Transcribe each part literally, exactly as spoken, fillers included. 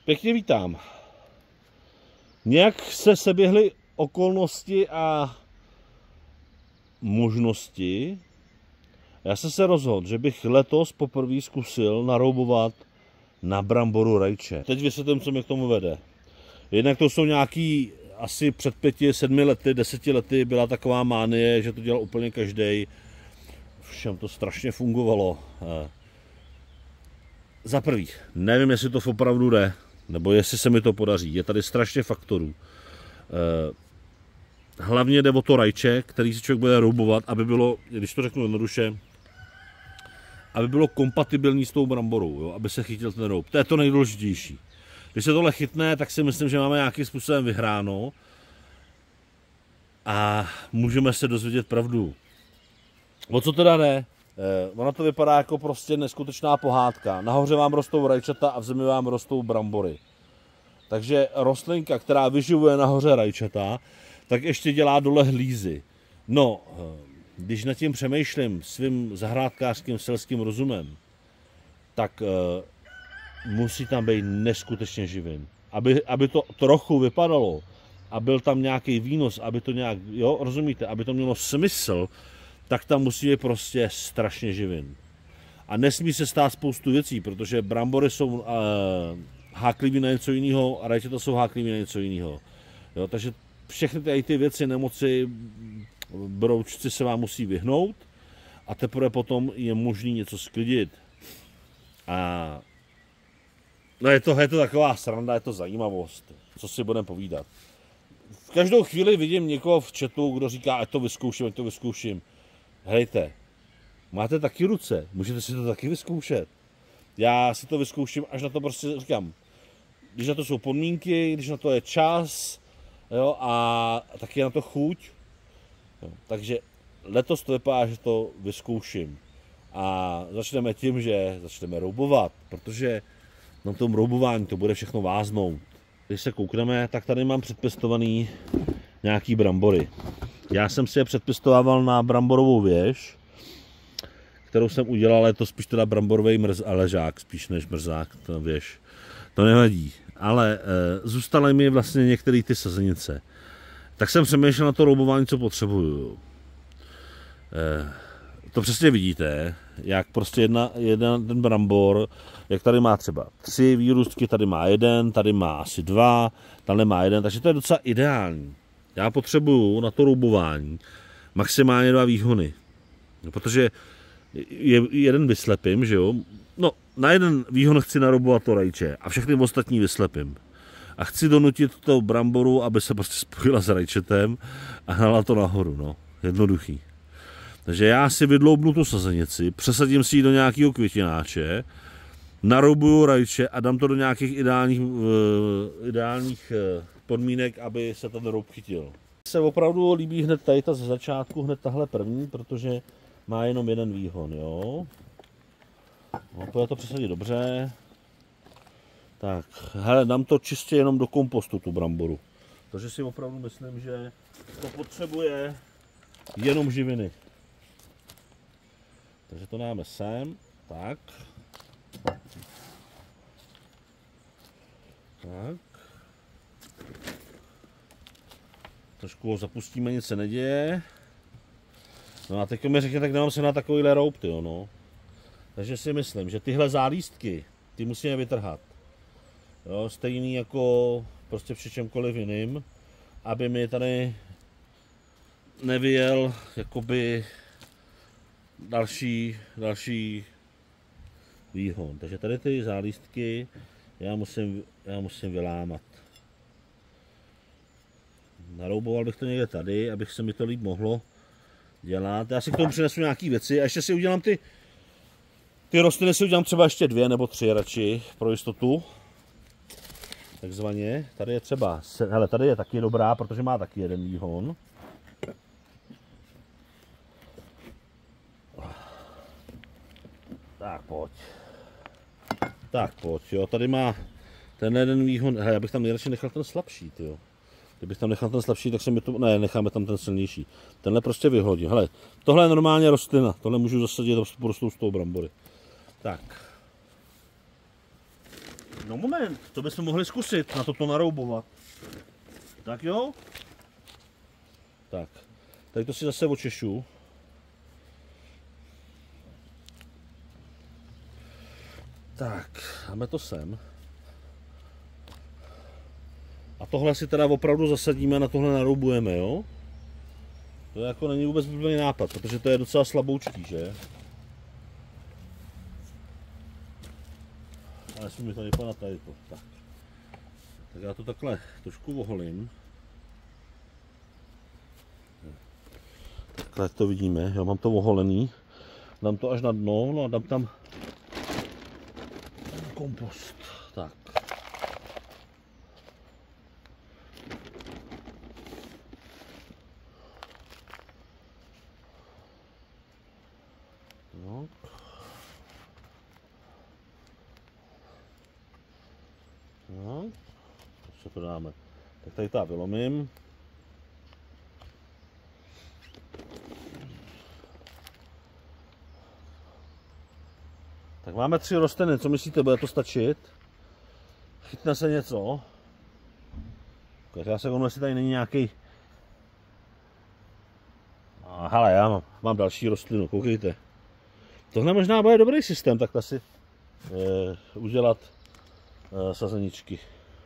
Pěkně vítám. Nějak se seběhly okolnosti a možnosti. Já jsem se rozhodl, že bych letos poprvé zkusil naroubovat na bramboru rajče. Teď vysvětlím, co mě k tomu vede. Jednak to jsou nějaký, asi před pěti, sedmi lety, deseti lety byla taková mánie, že to dělal úplně každý. Všem to strašně fungovalo. Za prvý, nevím, jestli to opravdu jde, nebo jestli se mi to podaří. Je tady strašně faktorů. Hlavně jde o to rajče, který si člověk bude roubovat, aby bylo, když to řeknu jednoduše, aby bylo kompatibilní s tou bramborou, jo? Aby se chytil ten roub. To je to nejdůležitější. Když se tohle chytne, tak si myslím, že máme nějakým způsobem vyhráno a můžeme se dozvědět pravdu. O co teda jde? Eh, ono to vypadá jako prostě neskutečná pohádka. Nahoře vám rostou rajčata a v zemi vám rostou brambory. Takže rostlinka, která vyživuje nahoře rajčata, tak ještě dělá dole hlízy. No, když nad tím přemýšlím svým zahrádkářským selským rozumem, tak eh, musí tam být neskutečně živin. Aby, aby to trochu vypadalo a byl tam nějaký výnos, aby to nějak, jo, rozumíte, aby to mělo smysl, tak tam musí být prostě strašně živin. A nesmí se stát spoustu věcí, protože brambory jsou eh, háklivý na něco jiného a rajčata jsou háklivý na něco jiného. Jo, takže všechny ty, ty věci, nemoci, broučci se vám musí vyhnout a teprve potom je možný něco sklidit. A no je to, je to taková sranda, je to zajímavost, co si budeme povídat. V každou chvíli vidím někoho v chatu, kdo říká, ať to vyzkouším, ať to vyzkouším. Hejte, máte taky ruce, můžete si to taky vyzkoušet. Já si to vyzkouším, až na to prostě říkám, když na to jsou podmínky, když na to je čas, jo, a taky na to chuť. Jo, takže letos to vypadá, že to vyzkouším. A začneme tím, že začneme roubovat, protože na tom roubování to bude všechno váznout. Když se koukneme, tak tady mám předpěstovaný nějaký brambory. Já jsem si je předpěstovával na bramborovou věž, kterou jsem udělal, je to spíš teda bramborový mrz, ležák, spíš než mrzák, to věž. To nevadí, ale e, zůstaly mi vlastně některé ty sazenice. Tak jsem přemýšlel na to roubování, co potřebuju. E, to přesně vidíte, jak prostě jedna, jeden ten brambor, jak tady má třeba tři výrůstky, tady má jeden, tady má asi dva, tady má jeden, takže to je docela ideální. Já potřebuju na to roubování maximálně dva výhony, protože je, jeden vyslepím, že jo, no na jeden výhon chci naroubovat to rajče a všechny ostatní vyslepím. A chci donutit toho bramboru, aby se prostě spojila s rajčetem a hnala to nahoru, no, jednoduchý. Takže já si vydloubnu tu sazenici, přesadím si ji do nějakého květináče, naroubuju rajče a dám to do nějakých ideálních, uh, ideálních uh, podmínek, aby se ten roub chytil. Se opravdu líbí hned tady ta ze začátku, hned tahle první, protože má jenom jeden výhon, jo. No, pojď to přesadit dobře. Tak, hele, dám to čistě jenom do kompostu, tu bramboru. Takže si opravdu myslím, že to potřebuje jenom živiny. Takže to dáme sem, tak. Tak. Trošku ho zapustíme, nic se neděje. No a teď mi řekne, tak nemám se na takovýhle roub, tyjo, no. Takže si myslím, že tyhle zálístky, ty musíme vytrhat. Jo, stejný jako prostě při čemkoliv jiným, aby mi tady nevyjel jakoby další, další výhon. Takže tady ty zálístky já musím, já musím vylámat. Narouboval bych to někde tady, abych se mi to líp mohlo dělat. Já si k tomu přinesu nějaké věci a ještě si udělám ty, ty rostliny si udělám třeba ještě dvě nebo tři radši pro jistotu. Takzvaně. Tady je třeba, hele, tady je taky dobrá, protože má taky jeden výhon. Tak pojď. Tak pojď, jo, tady má ten jeden výhon, hele, já bych tam nejradši nechal ten slabší, jo. Kdybych tam nechal ten slabší, tak se mi to, ne, necháme tam ten silnější. Tenhle prostě vyhodím. Hele, tohle je normálně rostlina, tohle můžu zasadit, porostou z toho brambory. Tak. No moment, to bychom mohli zkusit na toto naroubovat. Tak jo? Tak, tady to si zase očešu. Tak, dáme to sem. A tohle si teda opravdu zasadíme, na tohle naroubujeme, jo? To jako není vůbec blbý nápad, protože to je docela slaboučký, že? Ale nesmí mi to vypadat tady to. Tak. Tak já to takhle trošku oholím. Takhle to vidíme, já mám to oholený. Dám to až na dno, no a dám tam kompost. Tak. No. No. Co to dáme? Tak tady to vylomím. Tak máme tři rostliny, co myslíte, bude to stačit? Chytne se něco? Já se kouknu, jestli tady není nějaký. A hele, já mám, mám další rostlinu, koukejte. Tohle možná bude dobrý systém, takhle si eh, udělat eh, sazeničky.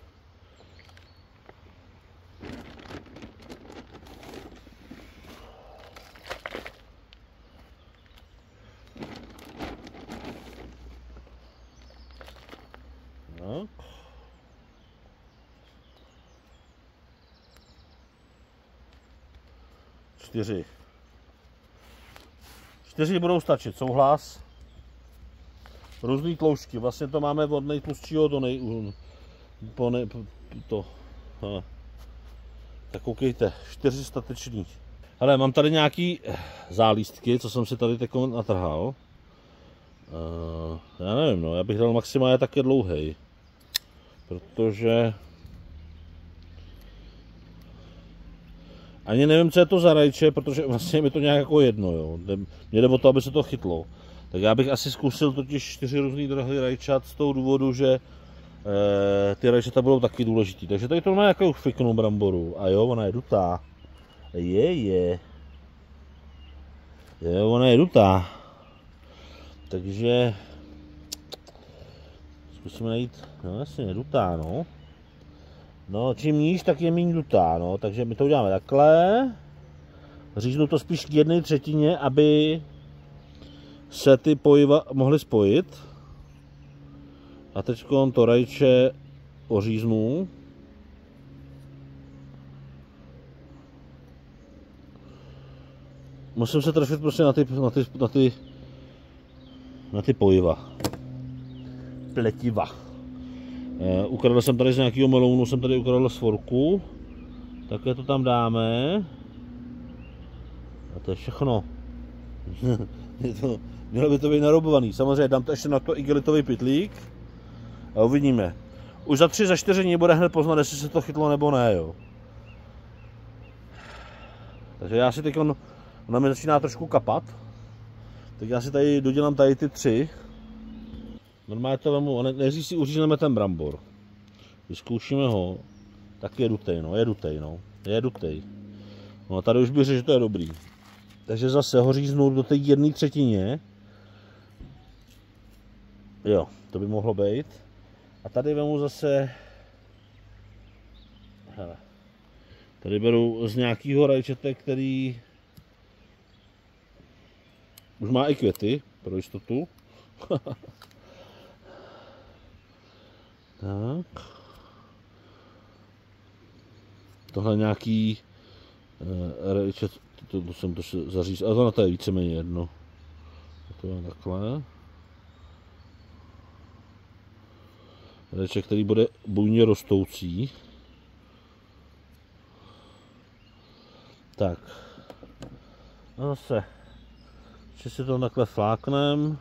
No. Čtyři. Čtyři budou stačit, souhlas. Různý tloušťky, vlastně to máme od nejtlustšího do nej... Po nej... To. Ha. Tak koukejte, čtyři statečný. Ale mám tady nějaký zálístky, co jsem si tady teď natrhal. Uh, já nevím, no, já bych dal maximálně také dlouhej. Protože ani nevím, co je to za rajče, protože vlastně mi to nějak jako jedno, jo. Mě jde o to, aby se to chytlo. Tak já bych asi zkusil totiž čtyři různý druhy rajčat z toho důvodu, že e, ty rajčata budou taky důležitý. Takže tady to má nějakou fiknou bramboru. A jo, ona je dutá. Je, je. Jo, ona je dutá. Takže zkusíme najít, no jasně, dutá, no. No, čím níž, tak je méně dutá, no. Takže my to uděláme takhle. Říznu to spíš k jedné třetině, aby se ty pojiva mohly spojit. A teď to rajče oříznu. Musím se trefit prostě na ty, na ty, na ty, na ty pojiva. Pletiva. E, ukradl jsem tady z nějakého melounu, jsem tady ukradl svorku. Také to tam dáme. A to je všechno. je to, mělo by to být naroubovaný. Samozřejmě dám to ještě na to igelitový pytlík. A uvidíme. Už za tři, za čtyři dní bude hned poznat, jestli se to chytlo nebo ne. Jo. Takže já si teď, on, ona mi začíná trošku kapat. Tak já si tady dodělám tady ty tři. Normálně to vemu, nejdřív si uřízneme ten brambor. Vyzkoušíme ho, tak je dutej, no, je dutej, no, je dutej. No a tady už bych řekl, že to je dobrý. Takže zase ho říznu do té jedné třetině. Jo, to by mohlo být. A tady vemu zase, hele, tady beru z nějakého rajčete, který už má i květy, pro jistotu. Tak. Tohle nějaký uh, rajčet, to, to jsem to zaříz, ale to, to je víceméně jedno. To je takhle. Rajček, který bude bujně rostoucí. Tak. A zase, ještě si to takhle fláknem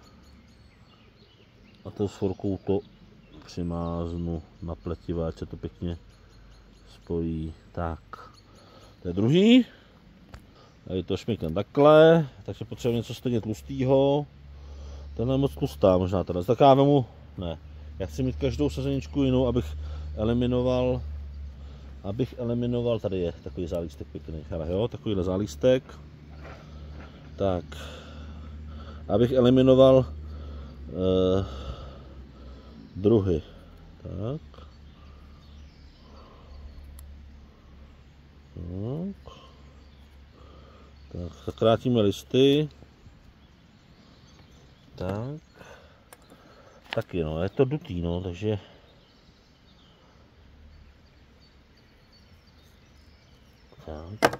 a tou svorkou to přimáznu na pletivé, ať se to pěkně spojí. Tak, to je druhý. Tady to šmyknem takhle, takže potřebujeme něco stejně tlustého. Tenhle je moc tlustá možná teda. Tak já vemu, ne, Já chci mít každou sazeničku jinou, abych eliminoval, abych eliminoval, tady je takový zálístek pěkný, hele jo, takovýhle zálístek. Tak, abych eliminoval eh, druhy. Tak. Tak. Tak, zakrátíme listy. Tak. Taky no, je to dutý no, takže tak.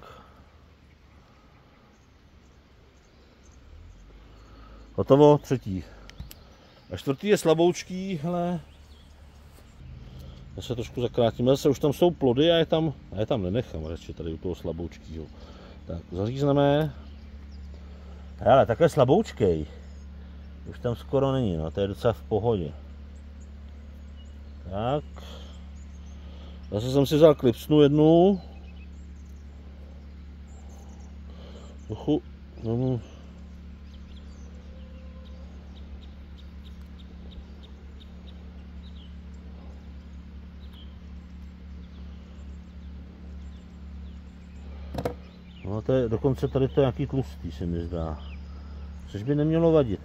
Hotovo, třetí. A čtvrtý je slaboučký, hele. Zase trošku zakrátíme, zase už tam jsou plody a je tam, a je tam nenechám radši tady u toho slaboučkýho. Tak, zařízneme. Hele, takhle slaboučkej. Už tam skoro není, no, to je docela v pohodě. Tak. Zase jsem si vzal klipsnu jednu. Trochu, no. No to je, dokonce tady to je nějaký tlustý, se mi zdá. Což by nemělo vadit.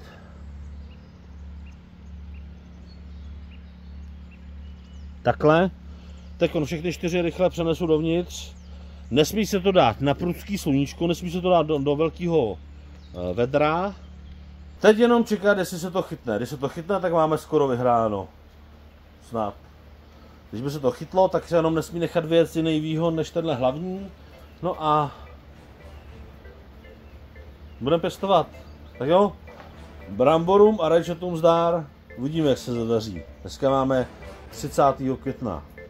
Takhle. Tak on všechny čtyři rychle přenesu dovnitř. Nesmí se to dát na prudký sluníčko, nesmí se to dát do, do velkého vedra. Teď jenom čekat, jestli se to chytne. Když se to chytne, tak máme skoro vyhráno. Snad. Když by se to chytlo, tak se jenom nesmí nechat věc jiný výhon než tenhle hlavní. No a budeme pěstovat. Tak jo, bramborům a rajčatům zdár. Uvidíme, jak se zadaří. Dneska máme třicátého května.